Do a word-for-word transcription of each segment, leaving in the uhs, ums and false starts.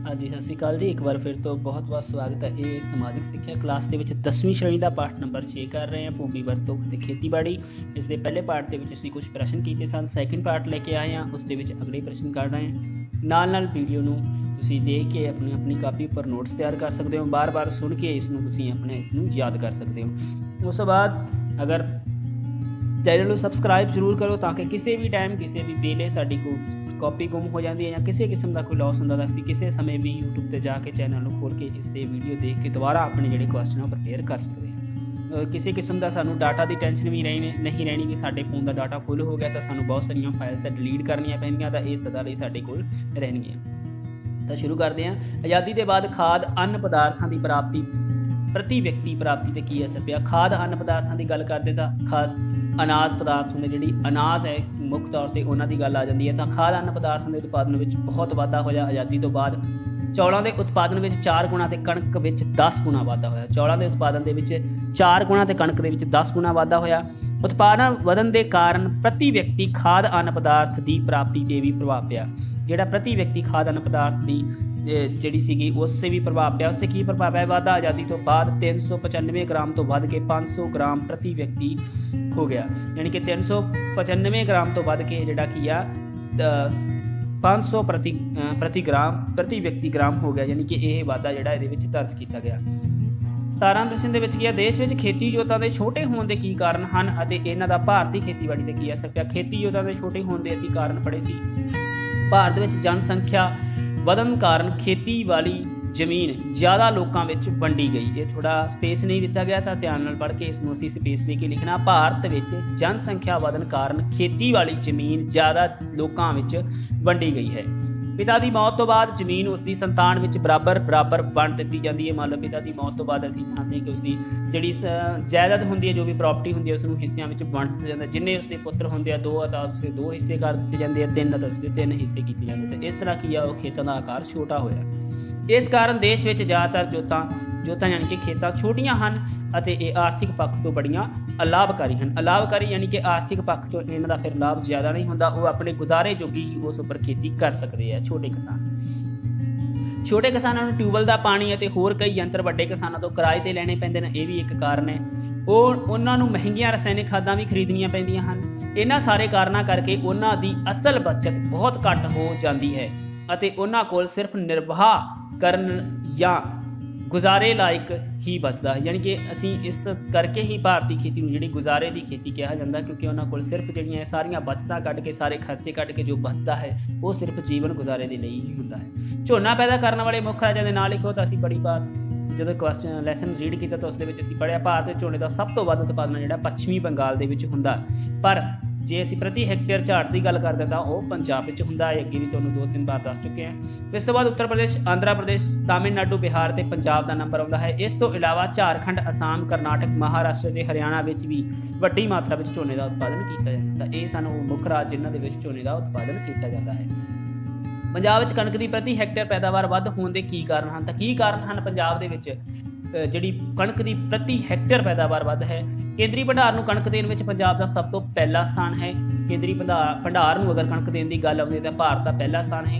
ਹਾਂਜੀ, ਸਤਿ ਸ਼੍ਰੀ ਅਕਾਲ ਜੀ। ਇੱਕ ਵਾਰ ਫਿਰ ਤੋਂ ਬਹੁਤ-ਬਹੁਤ ਸਵਾਗਤ ਹੈ। ਇਹ ਸਮਾਜਿਕ ਸਿੱਖਿਆ ਕਲਾਸ ਦੇ ਵਿੱਚ ਦਸਵੀਂ ਸ਼੍ਰੇਣੀ ਦਾ ਪਾਠ ਨੰਬਰ ਛੇ ਕਰ ਰਹੇ ਹਾਂ, ਭੂਮੀ ਵਰਤੋਂ ਅਤੇ ਖੇਤੀਬਾੜੀ। ਇਸ ਦੇ ਪਹਿਲੇ ਪਾਠ ਦੇ ਵਿੱਚ ਅਸੀਂ ਕੁਝ ਪ੍ਰਸ਼ਨ ਕੀਤੇ ਸਨ। ਸੈਕਿੰਡ ਪਾਰਟ ਲੈ ਕੇ ਆਏ ਹਾਂ, ਉਸ ਦੇ ਵਿੱਚ ਅਗਲੇ ਪ੍ਰਸ਼ਨ ਕਰ ਰਹੇ ਹਾਂ। ਨਾਲ ਨਾਲ ਵੀਡੀਓ ਨੂੰ ਤੁਸੀਂ ਦੇਖ ਕੇ ਆਪਣੀ ਆਪਣੀ ਕਾਪੀ ਉੱਪਰ ਨੋਟਸ ਤਿਆਰ ਕਰ ਸਕਦੇ ਹੋ। ਬਾਰ-ਬਾਰ ਸੁਣ ਕੇ ਇਸ ਨੂੰ ਤੁਸੀਂ ਆਪਣੇ ਇਸ ਨੂੰ ਯਾਦ ਕਰ ਸਕਦੇ ਹੋ। ਉਸ ਤੋਂ ਬਾਅਦ ਅਗਰ ਚੈਨਲ ਨੂੰ ਸਬਸਕ੍ਰਾइब ਜ਼ਰੂਰ ਕਰੋ ਤਾਂ कि किसी भी टाइम किसी भी वेले साड़ी को कॉपी गुम हो जाती है या किसी किस्म का कोई लॉस होंदा, असीं किसी समय भी यूट्यूब पर जाके चैनल ਨੂੰ खोल के इस वीडियो देख के दोबारा अपने ਜਿਹੜੇ क्वेश्चन ਉਹ प्रिपेयर कर सकते हैं। ਕਿਸੇ ਕਿਸਮ ਦਾ ਸਾਨੂੰ ਡਾਟਾ ਦੀ ਟੈਨਸ਼ਨ ਵੀ ਰਹਿਣੀ ਨਹੀਂ ਰਹਿਣੀ ਕਿ ਸਾਡੇ ਫੋਨ ਦਾ ਡਾਟਾ ਫੁੱਲ ਹੋ ਗਿਆ ਤਾਂ ਸਾਨੂੰ ਬਹੁਤ ਸਾਰੀਆਂ ਫਾਈਲਸ ਡਿਲੀਟ ਕਰਨੀਆਂ ਪੈਣਗੀਆਂ, ਤਾਂ ਇਹ ਸਦਾ ਲਈ ਸਾਡੇ ਕੋਲ ਰਹਿਣਗੀਆਂ। ਤਾਂ ਸ਼ੁਰੂ ਕਰਦੇ ਹਾਂ। ਆਜ਼ਾਦੀ ਦੇ ਬਾਅਦ ਖਾਦ ਅੰਨ ਪਦਾਰਥਾਂ ਦੀ ਪ੍ਰਾਪਤੀ ਪ੍ਰਤੀ ਵਿਅਕਤੀ ਪ੍ਰਾਪਤੀ ਤੇ ਕੀ ਅਸਰ ਪਿਆ। ਖਾਦ ਅੰਨ ਪਦਾਰਥਾਂ ਦੀ ਗੱਲ ਕਰਦੇ ਤਾਂ ਖਾਸ ਅਨਾਜ ਪਦਾਰਥ ਹੁੰਦੇ, ਜਿਹੜੀ ਅਨਾਜ ਹੈ ਮੁੱਖ ਤੌਰ 'ਤੇ ਉਹਨਾਂ ਦੀ ਗੱਲ ਆ ਜਾਂਦੀ ਹੈ। ਤਾਂ ਖਾਦ ਅੰਨ ਪਦਾਰਥਾਂ ਦੇ ਉਤਪਾਦਨ ਵਿੱਚ ਬਹੁਤ ਵਾਧਾ ਹੋਇਆ ਆਜ਼ਾਦੀ ਤੋਂ ਬਾਅਦ। ਚੌਲਾਂ ਦੇ ਉਤਪਾਦਨ ਵਿੱਚ ਚਾਰ ਗੁਣਾ ਅਤੇ ਕਣਕ ਵਿੱਚ ਦਸ ਗੁਣਾ ਵਾਧਾ ਹੋਇਆ। ਚੌਲਾਂ ਦੇ ਉਤਪਾਦਨ ਦੇ ਵਿੱਚ ਚਾਰ ਗੁਣਾ ਅਤੇ ਕਣਕ ਦੇ ਵਿੱਚ ਦਸ ਗੁਣਾ ਵਾਧਾ ਹੋਇਆ। ਉਤਪਾਦਨ ਵਧਣ ਦੇ ਕਾਰਨ ਪ੍ਰਤੀ ਵਿਅਕਤੀ ਖਾਦ ਅੰਨ ਪਦਾਰਥ ਦੀ ਪ੍ਰਾਪਤੀ 'ਤੇ ਵੀ ਪ੍ਰਭਾਵ ਪਿਆ। ਜਿਹੜਾ ਪ੍ਰਤੀ ਵਿਅਕਤੀ ਖਾਦ ਅੰਨ ਪਦਾਰਥ ਦੀ ਜਿਹੜੀ ਸੀਗੀ ਉਸ 'ਤੇ ਵੀ ਪ੍ਰਭਾਵ ਪਿਆ। ਉਸ 'ਤੇ ਕੀ ਪ੍ਰਭਾਵ ਹੈ। ਵਾਧਾ ਆਜ਼ਾਦੀ ਤੋਂ ਬਾਅਦ ਤਿੰਨ ਸੌ ਪਚਾਨਵੇਂ ਗ੍ਰਾਮ ਤੋਂ ਵੱਧ ਕੇ ਪੰਜ ਸੌ ਗ੍ਰਾਮ ਪ੍ਰਤੀ ਵਿਅਕਤੀ ਹੋ ਗਿਆ, ਯਾਨੀ ਕਿ ਤਿੰਨ ਸੌ ਪਚਾਨਵੇਂ ਗ੍ਰਾਮ ਤੋਂ ਵੱਧ ਕੇ ਜਿਹੜਾ ਕੀ ਆ ਪੰਜ ਸੌ ਪ੍ਰਤੀ ਪ੍ਰਤੀ ਗ੍ਰਾਮ ਪ੍ਰਤੀ ਵਿਅਕਤੀ ਗ੍ਰਾਮ ਹੋ ਗਿਆ, ਯਾਨੀ ਕਿ ਇਹ ਵਾਧਾ ਜਿਹੜਾ ਇਹਦੇ ਵਿੱਚ ਦਰਜ ਕੀਤਾ ਗਿਆ। ਸਤਾਰਾਂ ਪ੍ਰਸ਼ਨ ਦੇ ਵਿੱਚ ਕੀ ਆ। ਦੇਸ਼ ਵਿੱਚ ਖੇਤੀ ਯੋਧਾਂ ਦੇ ਛੋਟੇ ਹੋਣ ਦੇ ਕੀ ਕਾਰਨ ਹਨ ਅਤੇ ਇਹਨਾਂ ਦਾ ਭਾਰਤੀ ਖੇਤੀਬਾੜੀ 'ਤੇ ਕੀ ਅਸਰ ਪਿਆ। ਖੇਤੀ ਯੋਧਾਂ ਦੇ ਛੋਟੇ ਹੋਣ ਦੇ ਅਸੀਂ ਕਾਰਨ ਪੜ੍ਹੇ ਸੀ। ਭਾਰਤ ਵਿੱਚ ਜਨਸੰਖਿਆ ਵਧਣ ਕਾਰਨ ਖੇਤੀ ਵਾਲੀ ਜ਼ਮੀਨ ਜ਼ਿਆਦਾ ਲੋਕਾਂ ਵਿੱਚ ਵੰਡੀ ਗਈ। ਇਹ ਥੋੜਾ ਸਪੇਸ ਨਹੀਂ ਦਿੱਤਾ ਗਿਆ, ਤਾਂ ਧਿਆਨ ਨਾਲ ਪੜ੍ਹ ਕੇ ਇਸ ਨੂੰ ਅਸੀਂ ਸਪੇਸ ਦੇ ਕੇ ਲਿਖਣਾ। ਭਾਰਤ ਵਿੱਚ ਜਨਸੰਖਿਆ ਵਧਣ ਕਾਰਨ ਖੇਤੀ ਵਾਲੀ ਜ਼ਮੀਨ ਜ਼ਿਆਦਾ ਲੋਕਾਂ ਵਿੱਚ ਵੰਡੀ ਗਈ ਹੈ। ਪਿਤਾ ਦੀ ਮੌਤ ਤੋਂ ਬਾਅਦ ਜ਼ਮੀਨ ਉਸ ਦੀ ਸੰਤਾਨ ਵਿੱਚ ਬਰਾਬਰ ਬਰਾਬਰ ਵੰਡ ਦਿੱਤੀ ਜਾਂਦੀ ਹੈ। ਮੰਨ ਲਓ ਪਿਤਾ ਦੀ ਮੌਤ ਤੋਂ ਬਾਅਦ ਅਸੀਂ ਜਾਣਦੇ ਹਾਂ ਕਿ ਉਸਦੀ ਜਿਹੜੀ ਜਾਇਦਾਦ ਹੁੰਦੀ ਹੈ, ਜੋ ਵੀ ਪ੍ਰਾਪਰਟੀ ਹੁੰਦੀ ਹੈ, ਉਸ ਨੂੰ ਹਿੱਸਿਆਂ ਵਿੱਚ ਵੰਡ ਦਿੱਤਾ ਜਾਂਦਾ। ਜਿੰਨੇ ਉਸਦੇ ਪੁੱਤਰ ਹੁੰਦੇ ਆ, ਦੋ ਤਾਂ ਉਸਦੇ ਦੋ ਹਿੱਸੇ ਕਰ ਦਿੱਤੇ ਜਾਂਦੇ ਆ, ਤਿੰਨ ਤਾਂ ਉਸਦੇ ਤਿੰਨ ਹਿੱਸੇ ਕੀਤੇ ਜਾਂਦੇ। ਅਤੇ ਇਸ ਤਰ੍ਹਾਂ ਕੀ ਆ, ਉਹ ਖੇਤਾਂ ਦਾ ਆਕਾਰ ਛੋਟਾ ਹੋਇਆ। ਇਸ ਕਾਰਨ ਦੇਸ਼ ਵਿੱਚ ਜ਼ਿਆਦਾਤਰ ਜੋਤਾਂ ਜੋਤਾਂ ਯਾਨੀ ਕਿ ਖੇਤਾਂ ਛੋਟੀਆਂ ਹਨ ਅਤੇ ਇਹ ਆਰਥਿਕ ਪੱਖ ਤੋਂ ਬੜੀਆਂ ਅਲਾਭਕਾਰੀ ਹਨ। ਅਲਾਭਕਾਰੀ ਯਾਨੀ ਕਿ ਆਰਥਿਕ ਪੱਖ ਤੋਂ ਇਹਨਾਂ ਦਾ ਫਿਰ ਲਾਭ ਜ਼ਿਆਦਾ ਨਹੀਂ ਹੁੰਦਾ। ਉਹ ਆਪਣੇ ਗੁਜ਼ਾਰੇ ਜੋਗੀ ਹੀ ਉਸ ਉੱਪਰ ਖੇਤੀ ਕਰ ਸਕਦੇ ਆ ਛੋਟੇ ਕਿਸਾਨ। ਛੋਟੇ ਕਿਸਾਨਾਂ ਨੂੰ ਟਿਊਬਵੈੱਲ ਦਾ ਪਾਣੀ ਅਤੇ ਹੋਰ ਕਈ ਯੰਤਰ ਵੱਡੇ ਕਿਸਾਨਾਂ ਤੋਂ ਕਿਰਾਏ 'ਤੇ ਲੈਣੇ ਪੈਂਦੇ ਨੇ, ਇਹ ਵੀ ਇੱਕ ਕਾਰਨ ਹੈ। ਉਹ ਉਹਨਾਂ ਨੂੰ ਮਹਿੰਗੀਆਂ ਰਸਾਇਣਿਕ ਖਾਦਾਂ ਵੀ ਖਰੀਦਣੀਆਂ ਪੈਂਦੀਆਂ ਹਨ। ਇਹਨਾਂ ਸਾਰੇ ਕਾਰਨਾਂ ਕਰਕੇ ਉਹਨਾਂ ਦੀ ਅਸਲ ਬਚਤ ਬਹੁਤ ਘੱਟ ਹੋ ਜਾਂਦੀ ਹੈ ਅਤੇ ਉਹਨਾਂ ਕੋਲ ਸਿਰਫ ਨਿਰਵਾਹ ਕਰਨ ਜਾਂ ਗੁਜ਼ਾਰੇ ਲਾਇਕ ਹੀ ਬਚਦਾ ਹੈ। ਯਾਨੀ ਕਿ ਅਸੀਂ ਇਸ ਕਰਕੇ ਹੀ ਭਾਰਤੀ ਖੇਤੀ ਨੂੰ ਜਿਹੜੀ ਗੁਜ਼ਾਰੇ ਦੀ ਖੇਤੀ ਕਿਹਾ ਜਾਂਦਾ, ਕਿਉਂਕਿ ਉਹਨਾਂ ਕੋਲ ਸਿਰਫ ਜਿਹੜੀਆਂ ਸਾਰੀਆਂ ਬਚਤਾਂ ਕੱਢ ਕੇ ਸਾਰੇ ਖਰਚੇ ਕੱਢ ਕੇ ਜੋ ਬਚਦਾ ਹੈ ਉਹ ਸਿਰਫ ਜੀਵਨ ਗੁਜ਼ਾਰੇ ਦੇ ਲਈ ਹੀ ਹੁੰਦਾ ਹੈ। ਝੋਨਾ ਪੈਦਾ ਕਰਨ ਵਾਲੇ ਮੁੱਖ ਰਾਜਾਂ ਦੇ ਨਾਲ ਲਿਖੋ। ਤਾਂ ਅਸੀਂ ਬੜੀ ਵਾਰ ਜਦੋਂ ਕੁਐਸਚਨ ਲੈਸਨ ਰੀਡ ਕੀਤਾ ਤਾਂ ਉਸ ਦੇ ਵਿੱਚ ਅਸੀਂ ਪੜ੍ਹਿਆ ਭਾਰਤ ਵਿੱਚ ਝੋਨੇ ਦਾ ਸਭ ਤੋਂ ਵੱਧ ਉਤਪਾਦਨ ਜਿਹੜਾ ਪੱਛਮੀ ਬੰਗਾਲ ਦੇ ਵਿੱਚ ਹੁੰਦਾ, ਪਰ ਜੇ ਅਸੀਂ ਪ੍ਰਤੀ ਹੈਕਟੇਅਰ ਝਾੜ ਦੀ ਗੱਲ ਕਰਦੇ ਤਾਂ ਉਹ ਪੰਜਾਬ ਵਿੱਚ ਹੁੰਦਾ ਹੈ। ਅੱਗੇ ਵੀ ਤੁਹਾਨੂੰ ਦੋ ਤਿੰਨ ਵਾਰ ਦੱਸ ਚੁੱਕੇ ਹਾਂ। ਇਸ ਤੋਂ ਬਾਅਦ ਉੱਤਰ ਪ੍ਰਦੇਸ਼, ਆਂਧਰਾ ਪ੍ਰਦੇਸ਼, ਤਾਮਿਲਨਾਡੂ, ਬਿਹਾਰ ਅਤੇ ਪੰਜਾਬ ਦਾ ਨੰਬਰ ਆਉਂਦਾ ਹੈ। ਇਸ ਤੋਂ ਇਲਾਵਾ ਝਾਰਖੰਡ, ਅਸਾਮ, ਕਰਨਾਟਕ, ਮਹਾਰਾਸ਼ਟਰ ਅਤੇ ਹਰਿਆਣਾ ਵਿੱਚ ਵੀ ਵੱਡੀ ਮਾਤਰਾ ਵਿੱਚ ਝੋਨੇ ਦਾ ਉਤਪਾਦਨ ਕੀਤਾ ਜਾਂਦਾ। ਤਾਂ ਇਹ ਸਨ ਉਹ ਮੁੱਖ ਰਾਜ ਜਿਨ੍ਹਾਂ ਦੇ ਵਿੱਚ ਝੋਨੇ ਦਾ ਉਤਪਾਦਨ ਕੀਤਾ ਜਾਂਦਾ ਹੈ। ਪੰਜਾਬ ਵਿੱਚ ਕਣਕ ਦੀ ਪ੍ਰਤੀ ਹੈਕਟੇਅਰ ਪੈਦਾਵਾਰ ਵੱਧ ਹੋਣ ਦੇ ਕੀ ਕਾਰਨ ਹਨ। ਤਾਂ ਕੀ ਕਾਰਨ ਹਨ ਪੰਜਾਬ ਦੇ ਵਿੱਚ ਜਿਹੜੀ ਕਣਕ ਦੀ ਪ੍ਰਤੀ ਹੈਕਟੇਅਰ ਪੈਦਾਵਾਰ ਵੱਧ ਹੈ। ਕੇਂਦਰੀ ਭੰਡਾਰ ਨੂੰ ਕਣਕ ਦੇਣ ਵਿੱਚ ਪੰਜਾਬ ਦਾ ਸਭ ਤੋਂ ਪਹਿਲਾ ਸਥਾਨ ਹੈ। ਕੇਂਦਰੀ ਭੰਡਾਰ ਭੰਡਾਰ ਨੂੰ ਅਗਰ ਕਣਕ ਦੇਣ ਦੀ ਗੱਲ ਆਉਂਦੀ ਤਾਂ ਭਾਰਤ ਦਾ ਪਹਿਲਾ ਸਥਾਨ ਹੈ।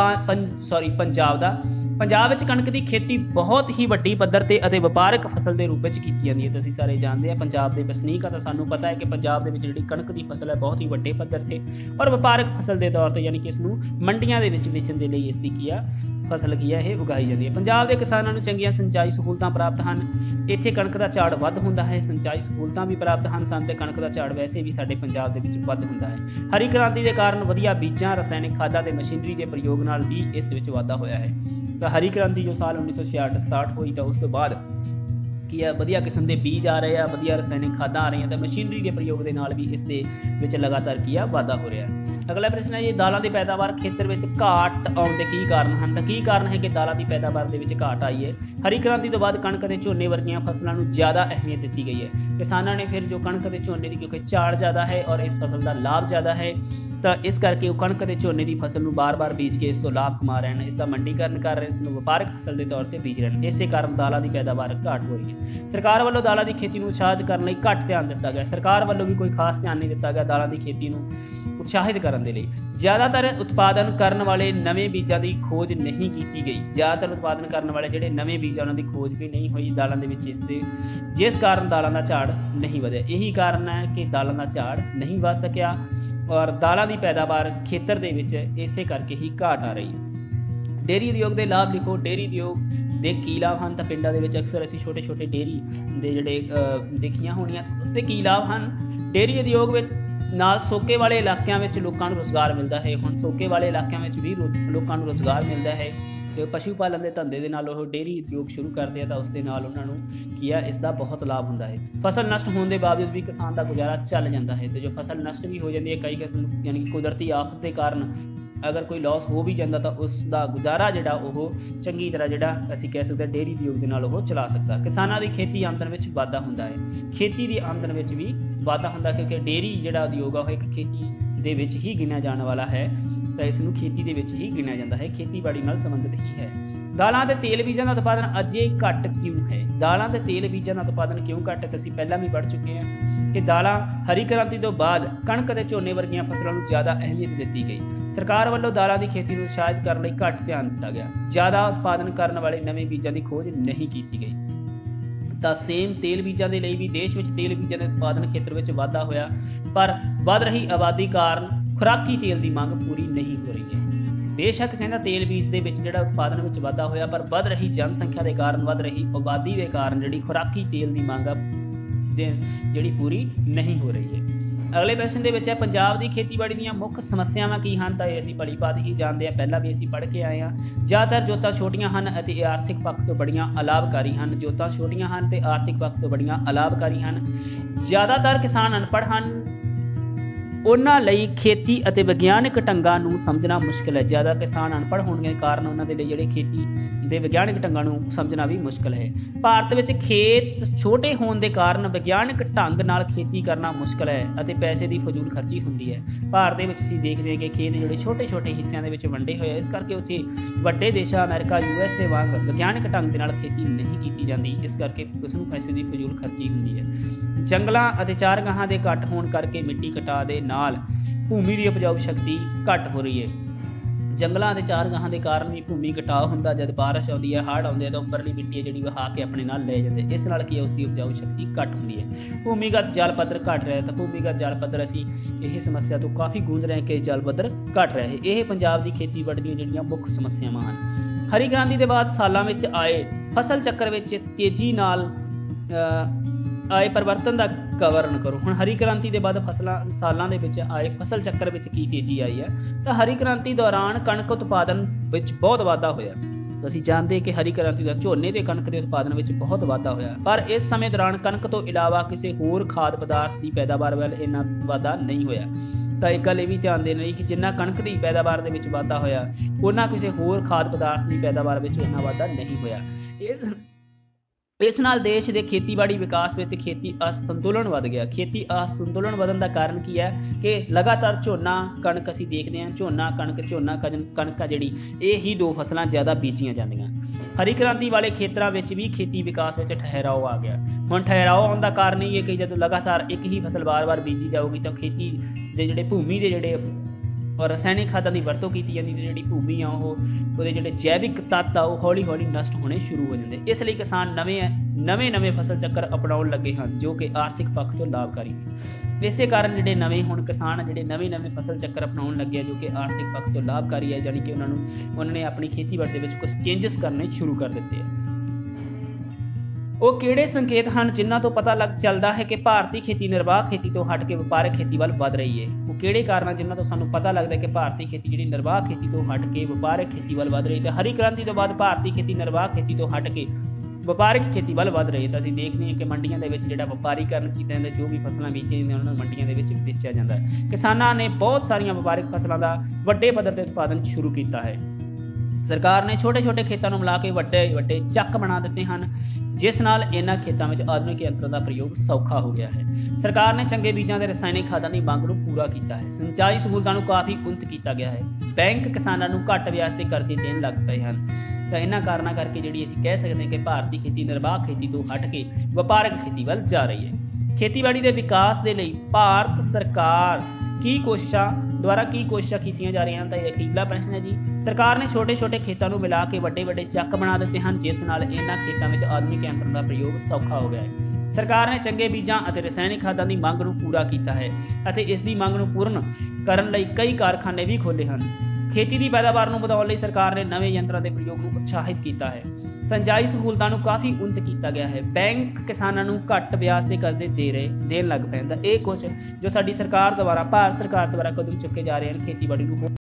ਸੌਰੀ ਪੰਜਾਬ ਦਾ ਪੰਜਾਬ ਵਿੱਚ ਕਣਕ ਦੀ ਖੇਤੀ ਬਹੁਤ ਹੀ ਵੱਡੀ ਪੱਧਰ 'ਤੇ ਅਤੇ ਵਪਾਰਕ ਫਸਲ ਦੇ ਰੂਪ ਵਿੱਚ ਕੀਤੀ ਜਾਂਦੀ ਹੈ। ਤੁਸੀਂ ਸਾਰੇ ਜਾਣਦੇ ਆ, ਪੰਜਾਬ ਦੇ ਵਸਨੀਕ ਆ ਤਾਂ ਸਾਨੂੰ ਪਤਾ ਹੈ ਕਿ ਪੰਜਾਬ ਦੇ ਵਿੱਚ ਜਿਹੜੀ ਕਣਕ ਦੀ ਫਸਲ ਹੈ ਬਹੁਤ ਹੀ ਵੱਡੇ ਪੱਧਰ 'ਤੇ ਔਰ ਵਪਾਰਕ ਫਸਲ ਦੇ ਤੌਰ 'ਤੇ, ਯਾਨੀ ਕਿ ਇਸ ਨੂੰ ਮੰਡੀਆਂ ਦੇ ਵਿੱਚ ਵੇਚਣ ਦੇ ਲਈ ਇਸ ਦੀ ਕੀ ਆ ਫਸਲ ਕੀ ਹੈ ਇਹ ਉਗਾਈ ਜਾਂਦੀ ਹੈ। ਪੰਜਾਬ ਦੇ ਕਿਸਾਨਾਂ ਨੂੰ ਚੰਗੀਆਂ ਸਿੰਚਾਈ ਸਹੂਲਤਾਂ ਪ੍ਰਾਪਤ ਹਨ। ਇੱਥੇ ਕਣਕ ਦਾ ਝਾੜ ਵੱਧ ਹੁੰਦਾ ਹੈ। ਸਿੰਚਾਈ ਸਹੂਲਤਾਂ ਵੀ ਪ੍ਰਾਪਤ ਹਨ ਸਨ ਅਤੇ ਕਣਕ ਦਾ ਝਾੜ ਵੈਸੇ ਵੀ ਸਾਡੇ ਪੰਜਾਬ ਦੇ ਵਿੱਚ ਵੱਧ ਹੁੰਦਾ ਹੈ। ਹਰੀ ਕ੍ਰਾਂਤੀ ਦੇ ਕਾਰਨ ਵਧੀਆ ਬੀਜਾਂ, ਰਸਾਇਣਿਕ ਖਾਦਾਂ ਅਤੇ ਮਸ਼ੀਨਰੀ ਦੇ ਪ੍ਰਯੋਗ ਨਾਲ ਵੀ ਇਸ ਵਿੱਚ ਵਾਧਾ ਹੋਇਆ ਹੈ। ਤਾਂ ਹਰੀ ਕ੍ਰਾਂਤੀ ਜੋ ਸਾਲ ਉੱਨੀ ਸੌ ਛਿਆਹਠ ਸਟਾਰਟ ਹੋਈ ਤਾਂ ਉਸ ਤੋਂ ਬਾਅਦ ਕੀ ਆ ਵਧੀਆ ਕਿਸਮ ਦੇ ਬੀਜ ਆ ਰਹੇ ਆ, ਵਧੀਆ ਰਸਾਇਣਿਕ ਖਾਦਾਂ ਆ ਰਹੀਆਂ ਤਾਂ ਮਸ਼ੀਨਰੀ ਦੇ ਪ੍ਰਯੋਗ ਦੇ ਨਾਲ ਵੀ ਇਸ ਦੇ ਵਿੱਚ ਲਗਾਤਾਰ ਕੀ ਆ ਵਾਧਾ ਹੋ ਰਿਹਾ ਹੈ। ਅਗਲਾ ਪ੍ਰਸ਼ਨ ਹੈ ਜੀ, ਦਾਲਾਂ ਦੀ ਪੈਦਾਵਾਰ ਖੇਤਰ ਵਿੱਚ ਘਾਟ ਆਉਣ ਦੇ ਕੀ ਕਾਰਨ ਹਨ। ਤਾਂ ਕੀ ਕਾਰਨ ਹੈ ਕਿ ਦਾਲਾਂ ਦੀ ਪੈਦਾਵਾਰ ਦੇ ਵਿੱਚ ਘਾਟ ਆਈ ਹੈ। ਹਰੀ ਕ੍ਰਾਂਤੀ ਤੋਂ ਬਾਅਦ ਕਣਕ ਅਤੇ ਝੋਨੇ ਵਰਗੀਆਂ ਫਸਲਾਂ ਨੂੰ ਜ਼ਿਆਦਾ ਅਹਿਮੀਅਤ ਦਿੱਤੀ ਗਈ ਹੈ। ਕਿਸਾਨਾਂ ਨੇ ਫਿਰ ਜੋ ਕਣਕ ਅਤੇ ਝੋਨੇ ਦੀ, ਕਿਉਂਕਿ ਝਾੜ ਜ਼ਿਆਦਾ ਹੈ ਔਰ ਇਸ ਫਸਲ ਦਾ ਲਾਭ ਜ਼ਿਆਦਾ ਹੈ, ਤਾਂ ਇਸ ਕਰਕੇ ਉਹ ਕਣਕ ਅਤੇ ਝੋਨੇ ਦੀ ਫਸਲ ਨੂੰ ਬਾਰ-ਬਾਰ ਬੀਜ ਕੇ ਇਸ ਤੋਂ ਲਾਭ ਕਮਾ ਰਹੇ ਹਨ। ਇਸ ਦਾ ਮੰਡੀਕਰਨ ਕਰ ਰਹੇ, ਇਸ ਨੂੰ ਵਪਾਰਕ ਫਸਲ ਦੇ ਤੌਰ 'ਤੇ ਬੀਜ ਰਹੇ ਹਨ। ਇਸੇ ਕਾਰਨ ਦਾਲਾਂ ਦੀ ਪੈਦਾਵਾਰ ਘੱਟ ਹੋ ਰਹੀ ਹੈ। ਸਰਕਾਰ ਵੱਲੋਂ ਦਾਲਾਂ ਦੀ ਖੇਤੀ ਨੂੰ ਉਤਸ਼ਾਹਿਤ ਕਰਨ ਲਈ ਘੱਟ ਧਿਆਨ ਦਿੱਤਾ ਗਿਆ। ਸਰਕਾਰ ਵੱਲੋਂ ਵੀ ਕੋਈ ਖਾਸ ਧਿਆਨ ਨਹੀਂ ਦਿੱਤਾ ਗਿਆ ਦਾਲਾਂ ਦੀ ਖੇਤੀ ਨੂੰ ਉਤਸ਼ਾਹਿਤ ਕਰਨ ਦੇ ਲਈ। ਜ਼ਿਆਦਾਤਰ ਉਤਪਾਦਨ ਕਰਨ ਵਾਲੇ ਨਵੇਂ ਬੀਜਾਂ ਦੀ ਖੋਜ ਨਹੀਂ ਕੀਤੀ ਗਈ। ਜ਼ਿਆਦਾਤਰ ਉਤਪਾਦਨ ਕਰਨ ਵਾਲੇ ਜਿਹੜੇ ਨਵੇਂ ਬੀਜ ਉਹਨਾਂ ਦੀ ਖੋਜ ਵੀ ਨਹੀਂ ਹੋਈ ਦਾਲਾਂ ਦੇ ਵਿੱਚ, ਇਸ ਦੇ ਜਿਸ ਕਾਰਨ ਦਾਲਾਂ ਦਾ ਝਾੜ ਨਹੀਂ ਵਧਿਆ। ਇਹੀ ਕਾਰਨ ਹੈ ਕਿ ਦਾਲਾਂ ਦਾ ਝਾੜ ਨਹੀਂ ਵੱਧ ਸਕਿਆ ਔਰ ਦਾਲਾਂ ਦੀ ਪੈਦਾਵਾਰ ਖੇਤਰ ਦੇ ਵਿੱਚ ਇਸੇ ਕਰਕੇ ਹੀ ਘਾਟ ਆ ਰਹੀ ਹੈ। ਡੇਅਰੀ ਉਦਯੋਗ ਦੇ ਲਾਭ ਲਿਖੋ। ਡੇਅਰੀ ਉਦਯੋਗ ਦੇ ਕੀ ਲਾਭ ਹਨ? ਤਾਂ ਪਿੰਡਾਂ ਦੇ ਵਿੱਚ ਅਕਸਰ ਅਸੀਂ ਛੋਟੇ ਛੋਟੇ ਡੇਅਰੀ ਦੇ ਜਿਹੜੇ ਦੇਖੀਆਂ ਹੋਣੀਆਂ, ਉਸ ਦੇ ਕੀ ਲਾਭ ਹਨ? ਡੇਅਰੀ ਉਦਯੋਗ ਵਿੱਚ ਨਾਲ ਸੋਕੇ ਵਾਲੇ ਇਲਾਕਿਆਂ ਵਿੱਚ ਲੋਕਾਂ ਨੂੰ ਰੁਜ਼ਗਾਰ ਮਿਲਦਾ ਹੈ। ਹੁਣ ਸੋਕੇ ਵਾਲੇ ਇਲਾਕਿਆਂ ਵਿੱਚ ਵੀ ਲੋਕਾਂ ਨੂੰ ਰੁਜ਼ਗਾਰ ਮਿਲਦਾ ਹੈ ਤੇ ਪਸ਼ੂ ਪਾਲਣ ਦੇ ਧੰਦੇ ਦੇ ਨਾਲ ਉਹ ਡੇਅਰੀ ਉਦਯੋਗ ਸ਼ੁਰੂ ਕਰਦੇ ਆ ਤਾਂ ਉਸ ਦੇ ਨਾਲ ਉਹਨਾਂ ਨੂੰ ਕੀ ਆ, ਇਸ ਦਾ ਬਹੁਤ ਲਾਭ ਹੁੰਦਾ ਹੈ। ਫਸਲ ਨਸ਼ਟ ਹੋਣ ਦੇ ਬਾਵਜੂਦ ਵੀ ਕਿਸਾਨ ਦਾ ਗੁਜ਼ਾਰਾ ਚੱਲ ਜਾਂਦਾ ਹੈ ਤੇ ਜੋ ਫਸਲ ਨਸ਼ਟ ਵੀ ਹੋ ਜਾਂਦੀ ਹੈ ਕਈ ਕਿਸਮ ਯਾਨੀ ਕਿ ਕੁਦਰਤੀ ਆਫਤ ਦੇ ਕਾਰਨ ਅਗਰ ਕੋਈ ਲਾਸ ਹੋ ਵੀ ਜਾਂਦਾ ਤਾਂ ਉਸ ਦਾ ਗੁਜ਼ਾਰਾ ਜਿਹੜਾ ਉਹ ਚੰਗੀ ਤਰ੍ਹਾਂ ਜਿਹੜਾ ਅਸੀਂ ਕਹਿ ਸਕਦੇ ਹਾਂ ਡੇਅਰੀ ਉਦਯੋਗ ਦੇ ਨਾਲ ਉਹ ਚਲਾ ਸਕਦਾ। ਕਿਸਾਨਾਂ ਦੀ ਖੇਤੀ ਆਮਦਨ ਵਿੱਚ ਵਾਧਾ ਹੁੰਦਾ ਹੈ। ਖੇਤੀ ਦੀ ਆਮਦਨ ਵਿੱਚ ਵੀ ਵਾਧਾ ਹੁੰਦਾ ਕਿਉਂਕਿ ਡੇਅਰੀ ਜਿਹੜਾ ਉਦਯੋਗ ਆ ਉਹ ਇੱਕ ਖੇਤੀ ਦੇ ਵਿੱਚ ਹੀ ਗਿਣਿਆ ਜਾਣ ਵਾਲਾ ਹੈ ਤਾਂ ਇਸ ਨੂੰ ਖੇਤੀ ਦੇ ਵਿੱਚ ਹੀ ਗਿਣਿਆ ਜਾਂਦਾ ਹੈ, ਖੇਤੀਬਾੜੀ ਨਾਲ ਸੰਬੰਧਿਤ ਹੀ ਹੈ। ਦਾਲਾਂ ਅਤੇ ਤੇਲ ਬੀਜਾਂ ਦਾ ਉਤਪਾਦਨ ਅਜੇ ਘੱਟ ਕਿਉਂ ਹੈ? ਦਾਲਾਂ ਅਤੇ ਤੇਲ ਬੀਜਾਂ ਦਾ ਉਤਪਾਦਨ ਕਿਉਂ ਘੱਟ ਹੈ? ਅਸੀਂ ਪਹਿਲਾਂ ਵੀ ਪੜ੍ਹ ਚੁੱਕੇ ਹਾਂ ਕਿ ਦਾਲਾਂ ਹਰੀ ਕ੍ਰਾਂਤੀ ਤੋਂ ਬਾਅਦ ਕਣਕ ਅਤੇ ਝੋਨੇ ਵਰਗੀਆਂ ਫਸਲਾਂ ਨੂੰ ਜ਼ਿਆਦਾ ਅਹਿਮੀਅਤ ਦਿੱਤੀ ਗਈ। ਸਰਕਾਰ ਵੱਲੋਂ ਦਾਲਾਂ ਦੀ ਖੇਤੀ ਨੂੰ ਉਤਸ਼ਾਹਿਤ ਕਰਨ ਲਈ ਘੱਟ ਧਿਆਨ ਦਿੱਤਾ ਗਿਆ। ਜ਼ਿਆਦਾ ਉਤਪਾਦਨ ਕਰਨ ਵਾਲੇ ਨਵੇਂ ਬੀਜਾਂ ਦੀ ਖੋਜ ਨਹੀਂ ਕੀਤੀ ਗਈ। ਤਾਂ ਸੇਮ ਤੇਲ ਬੀਜਾਂ ਦੇ ਲਈ ਵੀ ਦੇਸ਼ ਵਿੱਚ ਤੇਲ ਬੀਜਾਂ ਦੇ ਉਤਪਾਦਨ ਖੇਤਰ ਵਿੱਚ ਵਾਧਾ ਹੋਇਆ ਪਰ ਵੱਧ ਰਹੀ ਆਬਾਦੀ ਕਾਰਨ ਖੁਰਾਕੀ ਤੇਲ ਦੀ ਮੰਗ ਪੂਰੀ ਨਹੀਂ ਹੋ ਰਹੀ ਹੈ। ਬੇਸ਼ੱਕ ਕਹਿੰਦਾ ਤੇਲ ਬੀਜ ਦੇ ਵਿੱਚ ਜਿਹੜਾ ਉਤਪਾਦਨ ਵਿੱਚ ਵਾਧਾ ਹੋਇਆ ਪਰ ਵੱਧ ਰਹੀ ਜਨਸੰਖਿਆ ਦੇ ਕਾਰਨ ਵੱਧ ਰਹੀ ਆਬਾਦੀ ਦੇ ਕਾਰਨ ਜਿਹੜੀ ਖੁਰਾਕੀ ਤੇਲ ਦੀ ਮੰਗ ਆ ਜਿਹੜੀ ਪੂਰੀ ਨਹੀਂ ਹੋ ਰਹੀ ਹੈ। ਅਗਲੇ ਪ੍ਰਸ਼ਨ ਦੇ ਵਿੱਚ ਹੈ ਪੰਜਾਬ ਦੀ ਖੇਤੀਬਾੜੀ ਦੀਆਂ ਮੁੱਖ ਸਮੱਸਿਆਵਾਂ ਕੀ ਹਨ? ਤਾਂ ਇਹ ਅਸੀਂ ਭਲੀ ਭਾਂਤ ਹੀ ਜਾਣਦੇ ਹਾਂ, ਪਹਿਲਾਂ ਵੀ ਅਸੀਂ ਪੜ੍ਹ ਕੇ ਆਏ ਹਾਂ। ਜ਼ਿਆਦਾਤਰ ਜੋਤਾਂ ਛੋਟੀਆਂ ਹਨ ਅਤੇ ਇਹ ਆਰਥਿਕ ਪੱਖ ਤੋਂ ਬੜੀਆਂ ਅਲਾਭਕਾਰੀ ਹਨ। ਜੋਤਾਂ ਛੋਟੀਆਂ ਹਨ ਤੇ ਆਰਥਿਕ ਪੱਖ ਤੋਂ ਬੜੀਆਂ ਅਲਾਭਕਾਰੀ ਹਨ। ਜ਼ਿਆਦਾਤਰ ਕਿਸਾਨ ਅਨਪੜ੍ਹ ਹਨ, ਉਹਨਾਂ ਲਈ ਖੇਤੀ ਅਤੇ ਵਿਗਿਆਨਕ ਢੰਗਾਂ ਨੂੰ ਸਮਝਣਾ ਮੁਸ਼ਕਿਲ ਹੈ। ਜ਼ਿਆਦਾ ਕਿਸਾਨ ਅਨਪੜ੍ਹ ਹੋਣ ਦੇ ਕਾਰਨ ਉਹਨਾਂ ਦੇ ਲਈ ਜਿਹੜੇ ਖੇਤੀ ਦੇ ਵਿਗਿਆਨਕ ਢੰਗਾਂ ਨੂੰ ਸਮਝਣਾ ਵੀ ਮੁਸ਼ਕਿਲ ਹੈ। ਭਾਰਤ ਵਿੱਚ ਖੇਤ ਛੋਟੇ ਹੋਣ ਦੇ ਕਾਰਨ ਵਿਗਿਆਨਕ ਢੰਗ ਨਾਲ ਖੇਤੀ ਕਰਨਾ ਮੁਸ਼ਕਿਲ ਹੈ ਅਤੇ ਪੈਸੇ ਦੀ ਫਜ਼ੂਲ ਖਰਚੀ ਹੁੰਦੀ ਹੈ। ਭਾਰਤ ਦੇ ਵਿੱਚ ਅਸੀਂ ਦੇਖਦੇ ਹਾਂ ਕਿ ਖੇਤ ਜਿਹੜੇ ਛੋਟੇ ਛੋਟੇ ਹਿੱਸਿਆਂ ਦੇ ਵਿੱਚ ਵੰਡੇ ਹੋਏ ਆ, ਇਸ ਕਰਕੇ ਉੱਥੇ ਵੱਡੇ ਦੇਸ਼ਾਂ ਅਮਰੀਕਾ ਯੂ ਐਸ ਏ ਵਾਂਗ ਵਿਗਿਆਨਕ ਢੰਗ ਦੇ ਨਾਲ ਖੇਤੀ ਨਹੀਂ ਕੀਤੀ ਜਾਂਦੀ, ਇਸ ਕਰਕੇ ਉਸ ਨੂੰ ਪੈਸੇ ਦੀ ਫਜ਼ੂਲ ਖਰਚੀ ਹੁੰਦੀ ਹੈ। ਜੰਗਲਾਂ ਅਤੇ ਚਾਰਗਾਹਾਂ ਦੇ ਘੱਟ ਹੋਣ ਕਰਕੇ ਮਿੱਟੀ ਕਟਾਅ ਦੇ ਨਾਲ ਭੂਮੀ ਦੀ ਉਪਜਾਊ ਸ਼ਕਤੀ ਘੱਟ ਹੋ ਰਹੀ ਹੈ। ਜੰਗਲਾਂ ਅਤੇ ਚਾਰਗਾਹਾਂ ਦੇ ਕਾਰਨ ਵੀ ਭੂਮੀ ਕਟਾਅ ਹੁੰਦਾ, ਜਦ ਬਾਰਿਸ਼ ਆਉਂਦੀ ਹੈ, ਹੜ੍ਹ ਆਉਂਦੇ ਆ ਤਾਂ ਉੱਪਰਲੀ ਮਿੱਟੀ ਹੈ ਜਿਹੜੀ ਵਹਾ ਕੇ ਆਪਣੇ ਨਾਲ ਲੈ ਜਾਂਦੇ, ਇਸ ਨਾਲ ਕੀ ਹੈ ਉਸ ਦੀ ਉਪਜਾਊ ਸ਼ਕਤੀ ਘੱਟ ਹੁੰਦੀ ਹੈ। ਭੂਮੀਗਤ ਜਲ ਪੱਧਰ ਘੱਟ ਰਿਹਾ ਤਾਂ ਭੂਮੀਗਤ ਜਲ ਪੱਧਰ ਅਸੀਂ ਇਹ ਸਮੱਸਿਆ ਤੋਂ ਕਾਫੀ ਗੂੰਜ ਰਹੇ ਕਿ ਜਲ ਪੱਧਰ ਘੱਟ ਰਿਹਾ ਹੈ। ਇਹ ਪੰਜਾਬ ਦੀ ਖੇਤੀਬਾੜੀ ਦੀਆਂ ਜਿਹੜੀਆਂ ਮੁੱਖ ਸਮੱਸਿਆਵਾਂ ਹਨ। ਹਰੀ ਕ੍ਰਾਂਤੀ ਦੇ ਬਾਅਦ ਸਾਲਾਂ ਵਿੱਚ ਆਏ ਫਸਲ ਚੱਕਰ ਵਿੱਚ ਤੇਜ਼ੀ ਨਾਲ ਆਏ ਪਰਿਵਰਤਨ ਦਾ ਵਰਣਨ ਕਰੋ। ਹੁਣ ਹਰੀ ਕ੍ਰਾਂਤੀ ਦੇ ਬਾਅਦ ਫਸਲਾਂ ਸਾਲਾਂ ਦੇ ਵਿੱਚ ਆਏ ਫਸਲ ਚੱਕਰ ਵਿੱਚ ਕੀ ਤੇਜ਼ੀ ਆਈ ਹੈ? ਤਾਂ ਹਰੀ ਕ੍ਰਾਂਤੀ ਦੌਰਾਨ ਕਣਕ ਉਤਪਾਦਨ ਵਿੱਚ ਬਹੁਤ ਵਾਧਾ ਹੋਇਆ। ਅਸੀਂ ਜਾਣਦੇ ਕਿ ਹਰੀ ਕ੍ਰਾਂਤੀ ਦਾ ਝੋਨੇ ਤੇ ਕਣਕ ਦੇ ਉਤਪਾਦਨ ਵਿੱਚ ਬਹੁਤ ਵਾਧਾ ਹੋਇਆ ਪਰ ਇਸ ਸਮੇਂ ਦੌਰਾਨ ਕਣਕ ਤੋਂ ਇਲਾਵਾ ਕਿਸੇ ਹੋਰ ਖਾਦ ਪਦਾਰਥ ਦੀ ਪੈਦਾਵਾਰ ਵੱਲ ਇੰਨਾ ਵਾਧਾ ਨਹੀਂ ਹੋਇਆ। ਤਾਂ ਇੱਕ ਗੱਲ ਇਹ ਵੀ ਧਿਆਨ ਦੇਣ ਲਈ ਕਿ ਜਿੰਨਾ ਕਣਕ ਦੀ ਪੈਦਾਵਾਰ ਦੇ ਵਿੱਚ ਵਾਧਾ ਹੋਇਆ ਉਹਨਾਂ ਕਿਸੇ ਹੋਰ ਖਾਦ ਪਦਾਰਥ ਦੀ ਪੈਦਾਵਾਰ ਵਿੱਚ ਇੰਨਾ ਵਾਧਾ ਨਹੀਂ ਹੋਇਆ। ਇਸ ਇਸ ਨਾਲ ਦੇਸ਼ ਦੇ ਖੇਤੀਬਾੜੀ ਵਿਕਾਸ ਵਿੱਚ ਖੇਤੀ ਅਸੰਤੁਲਨ ਵੱਧ ਗਿਆ। ਖੇਤੀ ਅਸੰਤੁਲਨ ਵਧਣ ਦਾ ਕਾਰਨ ਕੀ ਹੈ ਕਿ ਲਗਾਤਾਰ ਝੋਨਾ ਕਣਕ ਅਸੀਂ ਦੇਖਦੇ ਹਾਂ, ਝੋਨਾ ਕਣਕ ਝੋਨਾ ਕਣਕ ਆ ਜਿਹੜੀ ਇਹ ਹੀ ਦੋ ਫਸਲਾਂ ਜ਼ਿਆਦਾ ਬੀਜੀਆਂ ਜਾਂਦੀਆਂ। ਹਰੀ ਕ੍ਰਾਂਤੀ ਵਾਲੇ ਖੇਤਰਾਂ ਵਿੱਚ ਵੀ ਖੇਤੀ ਵਿਕਾਸ ਵਿੱਚ ਠਹਿਰਾਓ ਆ ਗਿਆ। ਹੁਣ ਠਹਿਰਾਓ ਆਉਣ ਦਾ ਕਾਰਨ ਇਹ ਹੈ ਕਿ ਜਦੋਂ ਲਗਾਤਾਰ ਇੱਕ ਹੀ ਫਸਲ ਵਾਰ-ਵਾਰ ਬੀਜੀ ਜਾਊਗੀ ਤਾਂ ਖੇਤੀ ਦੇ ਜਿਹੜੇ ਭੂਮੀ ਦੇ ਜਿਹੜੇ ਔਰ ਰਸਾਇਣਿਕ ਖਾਦਾਂ ਦੀ ਵਰਤੋਂ ਕੀਤੀ ਜਾਂਦੀ ਤੇ ਜਿਹੜੀ ਭੂਮੀ ਆ ਉਹ ਉਹਦੇ ਜਿਹੜੇ ਜੈਵਿਕ ਤੱਤ ਆ ਉਹ ਹੌਲੀ ਹੌਲੀ ਨਸ਼ਟ ਹੋਣੇ ਸ਼ੁਰੂ ਹੋ ਜਾਂਦੇ। ਇਸ ਲਈ ਕਿਸਾਨ ਨਵੇਂ ਨਵੇਂ ਨਵੇਂ ਫਸਲ ਚੱਕਰ ਅਪਣਾਉਣ ਲੱਗੇ ਹਨ ਜੋ ਕਿ ਆਰਥਿਕ ਪੱਖ ਤੋਂ ਲਾਭਕਾਰੀ ਹੈ। ਇਸੇ ਕਾਰਨ ਜਿਹੜੇ ਨਵੇਂ ਹੁਣ ਕਿਸਾਨ ਜਿਹੜੇ ਨਵੇਂ ਨਵੇਂ ਫਸਲ ਚੱਕਰ ਅਪਣਾਉਣ ਲੱਗੇ ਆ ਜੋ ਕਿ ਆਰਥਿਕ ਪੱਖ ਤੋਂ ਲਾਭਕਾਰੀ ਹੈ, ਜਾਣੀ ਕਿ ਉਹਨਾਂ ਨੂੰ ਉਹਨਾਂ ਨੇ ਆਪਣੀ ਖੇਤੀਬਾੜੀ ਦੇ ਵਿੱਚ ਕੁਝ ਚੇਂਜਸ ਕਰਨੇ ਸ਼ੁਰੂ ਕਰ ਦਿੱਤੇ ਆ। ਉਹ ਕਿਹੜੇ ਸੰਕੇਤ ਹਨ ਜਿਨ੍ਹਾਂ ਤੋਂ ਪਤਾ ਲੱਗ ਚੱਲਦਾ ਹੈ ਕਿ ਭਾਰਤੀ ਖੇਤੀ ਨਿਰਵਾਹ ਖੇਤੀ ਤੋਂ ਹਟ ਕੇ ਵਪਾਰਕ ਖੇਤੀ ਵੱਲ ਵੱਧ ਰਹੀ ਹੈ? ਉਹ ਕਿਹੜੇ ਕਾਰਨ ਜਿਨ੍ਹਾਂ ਤੋਂ ਸਾਨੂੰ ਪਤਾ ਲੱਗਦਾ ਕਿ ਭਾਰਤੀ ਖੇਤੀ ਜਿਹੜੀ ਨਿਰਵਾਹ ਖੇਤੀ ਤੋਂ ਹਟ ਕੇ ਵਪਾਰਕ ਖੇਤੀ ਵੱਲ ਵੱਧ ਰਹੀ ਹੈ? ਹਰੀ ਕ੍ਰਾਂਤੀ ਤੋਂ ਬਾਅਦ ਭਾਰਤੀ ਖੇਤੀ ਨਿਰਵਾਹ ਖੇਤੀ ਤੋਂ ਹਟ ਕੇ ਵਪਾਰਕ ਖੇਤੀ ਵੱਲ ਵੱਧ ਰਹੀ ਹੈ। ਤਾਂ ਅਸੀਂ ਦੇਖਦੇ ਹਾਂ ਕਿ ਮੰਡੀਆਂ ਦੇ ਵਿੱਚ ਜਿਹੜਾ ਵਪਾਰੀਕਰਨ ਕੀਤਾ ਜਾਂਦਾ, ਜੋ ਵੀ ਫਸਲਾਂ ਵੇਚੀਆਂ ਜਾਂਦੀਆਂ ਉਹਨਾਂ ਨੂੰ ਮੰਡੀਆਂ ਦੇ ਵਿੱਚ ਵੇਚਿਆ ਜਾਂਦਾ ਹੈ। ਕਿਸਾਨਾਂ ਨੇ ਬਹੁਤ ਸਾਰੀਆਂ ਵਪਾਰਕ ਫਸਲਾਂ ਦਾ ਵੱਡੇ ਪੱਧਰ ਤੇ ਉਤਪਾਦਨ ਸ਼ੁਰੂ ਕੀਤਾ ਹੈ। ਸਰਕਾਰ ਨੇ ਛੋਟੇ ਛੋਟੇ ਖੇਤਾਂ ਨੂੰ ਮਿਲਾ ਕੇ ਵੱਡੇ ਵੱਡੇ ਚੱਕ ਬਣਾ ਦਿੱਤੇ ਹਨ ਜਿਸ ਨਾਲ ਇਹਨਾਂ ਖੇਤਾਂ ਵਿੱਚ ਆਧੁਨਿਕ ਯੰਤਰਾਂ ਦਾ ਪ੍ਰਯੋਗ ਸੌਖਾ ਹੋ ਗਿਆ ਹੈ। ਸਰਕਾਰ ਨੇ ਚੰਗੇ ਬੀਜਾਂ ਦੇ ਰਸਾਇਣਿਕ ਖਾਦਾਂ ਦੀ ਮੰਗ ਨੂੰ ਪੂਰਾ ਕੀਤਾ ਹੈ। ਸਿੰਚਾਈ ਸਹੂਲਤਾਂ ਨੂੰ ਕਾਫੀ ਉન્નਤ ਕੀਤਾ ਗਿਆ ਹੈ। ਬੈਂਕ ਕਿਸਾਨਾਂ ਨੂੰ ਘੱਟ ਵਿਆਜ ਤੇ ਕਰਜ਼ੇ ਦੇਣ ਲੱਗ ਪਏ ਹਨ। ਤਾਂ ਇਹਨਾਂ ਕਾਰਨਾਂ ਕਰਕੇ ਜਿਹੜੀ ਅਸੀਂ ਕਹਿ ਸਕਦੇ ਹਾਂ ਕਿ ਭਾਰਤੀ ਖੇਤੀ ਨਿਰਵਾਹ ਖੇਤੀ ਤੋਂ ਹਟ ਕੇ ਵਪਾਰਕ ਖੇਤੀ ਵੱਲ ਜਾ ਰਹੀ ਹੈ। ਖੇਤੀਬਾੜੀ ਦੇ ਵਿਕਾਸ ਦੇ ਲਈ ਭਾਰਤ ਸਰਕਾਰ ਕੀ ਕੋਸ਼ਿਸ਼ਾਂ ਦੁਆਰਾ ਕੀ ਕੋਸ਼ਿਸ਼ਾਂ ਕੀਤੀਆਂ ਜਾ ਰਹੀਆਂ ਹਨ? ਤਾਂ ਇਹ ਅਖੀਰਲਾ ਪ੍ਰਸ਼ਨ ਹੈ ਜੀ। ਸਰਕਾਰ ਨੇ ਛੋਟੇ ਛੋਟੇ ਖੇਤਾਂ ਨੂੰ ਮਿਲਾ ਕੇ ਵੱਡੇ ਵੱਡੇ ਚੱਕ ਬਣਾ ਦਿੱਤੇ ਹਨ, ਜਿਸ ਨਾਲ ਇਹਨਾਂ ਖੇਤਾਂ ਵਿੱਚ ਆਧੁਨਿਕ ਯੰਤਰਾਂ ਦਾ ਪ੍ਰਯੋਗ ਸੌਖਾ ਹੋ ਗਿਆ ਹੈ। ਸਰਕਾਰ ਨੇ ਚੰਗੇ ਬੀਜਾਂ ਅਤੇ ਰਸਾਇਣਿਕ ਖਾਦਾਂ ਦੀ ਮੰਗ ਨੂੰ ਪੂਰਾ ਕੀਤਾ ਹੈ ਅਤੇ ਇਸ ਦੀ ਮੰਗ ਨੂੰ ਪੂਰਨ ਕਰਨ ਲਈ ਕਈ ਕਾਰਖਾਨੇ ਵੀ ਖੋਲ੍ਹੇ ਹਨ। ਖੇਤੀ ਦੀ ਪੈਦਾਵਾਰ ਨੂੰ ਵਧਾਉਣ ਲਈ ਸਰਕਾਰ ਨੇ ਨਵੇਂ ਯੰਤਰਾਂ ਦੇ ਪ੍ਰਯੋਗ ਨੂੰ ਉਤਸ਼ਾਹਿਤ ਕੀਤਾ ਹੈ। ਸਿੰਜਾਈ ਸਹੂਲਤਾਂ ਨੂੰ ਕਾਫੀ ਉन्नत ਕੀਤਾ ਗਿਆ ਹੈ। ਬੈਂਕ ਕਿਸਾਨਾਂ ਨੂੰ ਘੱਟ ਵਿਆਜ ਤੇ ਕਰਜ਼ੇ ਦੇ ਰਹੇ ਦੇਣ ਲੱਗ ਪਏ ਹਨ। ਤਾਂ ਇਹ ਕੁਝ ਜੋ ਸਾਡੀ ਸਰਕਾਰ ਦੁਆਰਾ ਭਾਰਤ ਸਰਕਾਰ ਦੁਆਰਾ ਕਦਮ ਚੁੱਕੇ ਜਾ ਰਹੇ ਹਨ ਖੇਤੀਬਾੜੀ ਨੂੰ